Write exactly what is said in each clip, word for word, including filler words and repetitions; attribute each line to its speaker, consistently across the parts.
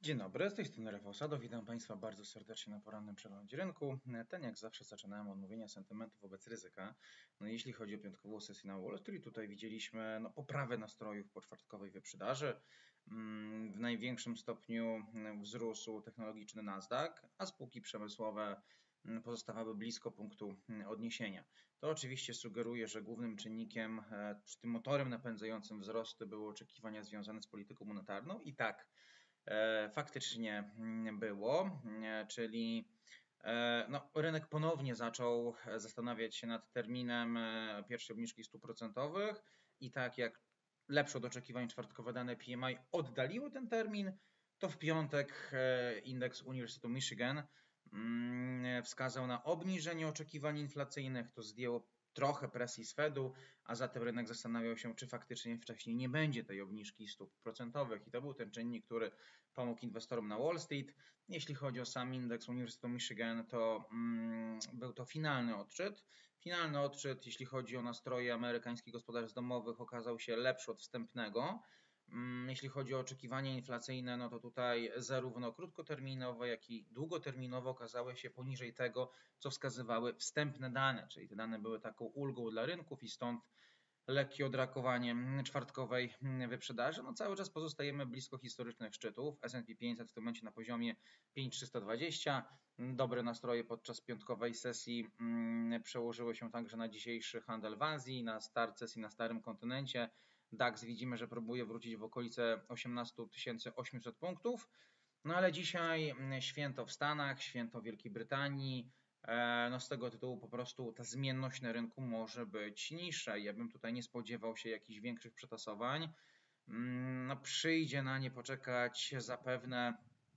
Speaker 1: Dzień dobry, z tej strony Rafał Sado. Witam Państwa bardzo serdecznie na porannym przeglądzie rynku. Ten jak zawsze zaczynałem od mówienia sentymentu wobec ryzyka. No, jeśli chodzi o piątkową sesję na Wall Street, tutaj widzieliśmy no, poprawę nastrojów po czwartkowej wyprzedaży. W największym stopniu wzrósł technologiczny Nasdaq, a spółki przemysłowe pozostawały blisko punktu odniesienia. To oczywiście sugeruje, że głównym czynnikiem, czy tym motorem napędzającym wzrosty były oczekiwania związane z polityką monetarną i tak faktycznie było, czyli no, rynek ponownie zaczął zastanawiać się nad terminem pierwszej obniżki stóp procentowych i tak jak lepsze od oczekiwań czwartkowe dane P M I oddaliły ten termin, to w piątek indeks Uniwersytetu Michigan wskazał na obniżenie oczekiwań inflacyjnych, to zdjęło trochę presji z Fedu, a zatem rynek zastanawiał się, czy faktycznie wcześniej nie będzie tej obniżki stóp procentowych i to był ten czynnik, który pomógł inwestorom na Wall Street. Jeśli chodzi o sam indeks Uniwersytetu Michigan, to mm, był to finalny odczyt. Finalny odczyt, jeśli chodzi o nastroje amerykańskich gospodarstw domowych, okazał się lepszy od wstępnego. Jeśli chodzi o oczekiwania inflacyjne, no to tutaj zarówno krótkoterminowo, jak i długoterminowo okazały się poniżej tego, co wskazywały wstępne dane, czyli te dane były taką ulgą dla rynków i stąd lekkie odrakowanie czwartkowej wyprzedaży. No cały czas pozostajemy blisko historycznych szczytów. S and P pięćset w tym momencie na poziomie pięć tysięcy trzysta dwadzieścia. Dobre nastroje podczas piątkowej sesji przełożyły się także na dzisiejszy handel w Azji, na start sesji na starym kontynencie. DAX widzimy, że próbuje wrócić w okolice osiemnaście tysięcy osiemset punktów. No ale dzisiaj święto w Stanach, święto w Wielkiej Brytanii. No z tego tytułu po prostu ta zmienność na rynku może być niższa. Ja bym tutaj nie spodziewał się jakichś większych przetasowań. No przyjdzie na nie poczekać zapewne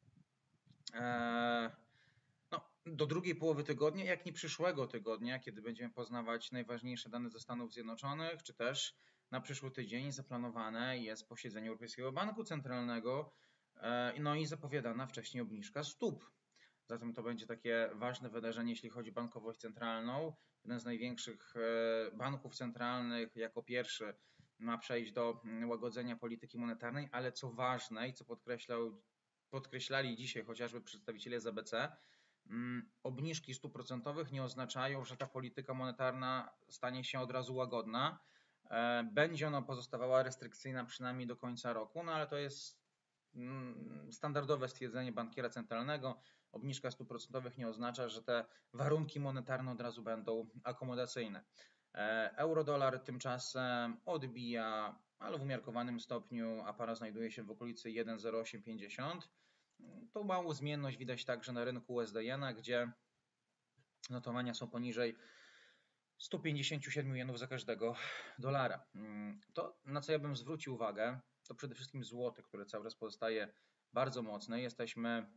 Speaker 1: no, do drugiej połowy tygodnia, jak nie przyszłego tygodnia, kiedy będziemy poznawać najważniejsze dane ze Stanów Zjednoczonych, czy też na przyszły tydzień zaplanowane jest posiedzenie Europejskiego Banku Centralnego, no i zapowiadana wcześniej obniżka stóp. Zatem to będzie takie ważne wydarzenie, jeśli chodzi o bankowość centralną. Jeden z największych banków centralnych jako pierwszy ma przejść do łagodzenia polityki monetarnej, ale co ważne i co podkreślał, podkreślali dzisiaj chociażby przedstawiciele Z B C, obniżki stóp procentowych nie oznaczają, że ta polityka monetarna stanie się od razu łagodna. Będzie ona pozostawała restrykcyjna przynajmniej do końca roku, no ale to jest standardowe stwierdzenie bankiera centralnego. Obniżka stóp procentowych nie oznacza, że te warunki monetarne od razu będą akomodacyjne. Euro-dolar tymczasem odbija, ale w umiarkowanym stopniu, a para znajduje się w okolicy jeden zero osiem pięćdziesiąt. Tą małą zmienność widać także na rynku U S D jena, gdzie notowania są poniżej stu pięćdziesięciu siedmiu jenów za każdego dolara. To, na co ja bym zwrócił uwagę, to przede wszystkim złoty, które cały czas pozostaje bardzo mocne. Jesteśmy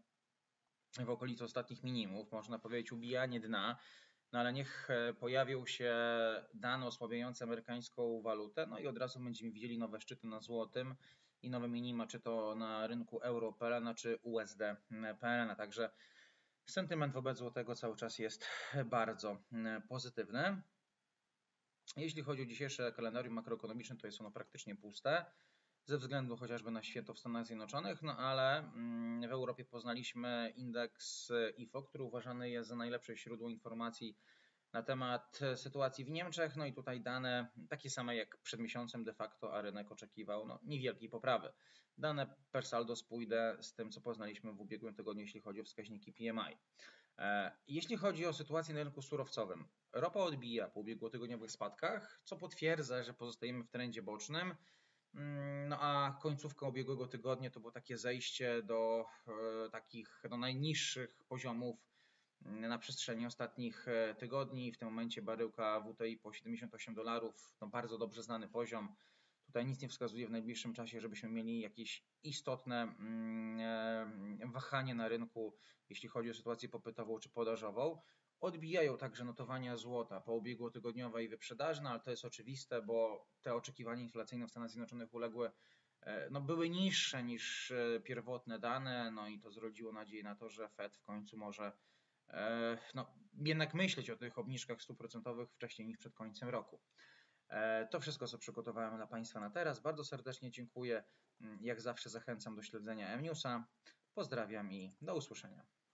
Speaker 1: w okolicy ostatnich minimów, można powiedzieć ubijanie dna, no ale niech pojawią się dane osłabiające amerykańską walutę, no i od razu będziemy widzieli nowe szczyty na złotym i nowe minima, czy to na rynku euro P L N, czy U S D P L N. Także sentyment wobec złotego cały czas jest bardzo pozytywny. Jeśli chodzi o dzisiejsze kalendarium makroekonomiczne, to jest ono praktycznie puste, ze względu chociażby na święto w Stanach Zjednoczonych, no ale w Europie poznaliśmy indeks I F O, który uważany jest za najlepsze źródło informacji na temat sytuacji w Niemczech, no i tutaj dane takie same jak przed miesiącem de facto, a rynek oczekiwał no, niewielkiej poprawy. Dane per saldo spójne z tym, co poznaliśmy w ubiegłym tygodniu, jeśli chodzi o wskaźniki P M I. Jeśli chodzi o sytuację na rynku surowcowym, ropa odbija po ubiegłotygodniowych spadkach, co potwierdza, że pozostajemy w trendzie bocznym. No a końcówka ubiegłego tygodnia to było takie zejście do e, takich no, najniższych poziomów na przestrzeni ostatnich tygodni. W tym momencie baryłka W T I po siedemdziesiąt osiem dolarów, no bardzo dobrze znany poziom. Tutaj nic nie wskazuje w najbliższym czasie, żebyśmy mieli jakieś istotne wahanie na rynku, jeśli chodzi o sytuację popytową czy podażową. Odbijają także notowania złota po ubiegłotygodniowej wyprzedaży, no ale to jest oczywiste, bo te oczekiwania inflacyjne w Stanach Zjednoczonych uległy, no były niższe niż pierwotne dane, no i to zrodziło nadzieję na to, że Fed w końcu może no, jednak myśleć o tych obniżkach stóp procentowych wcześniej niż przed końcem roku. To wszystko, co przygotowałem dla Państwa na teraz. Bardzo serdecznie dziękuję. Jak zawsze zachęcam do śledzenia M Newsa. Pozdrawiam i do usłyszenia.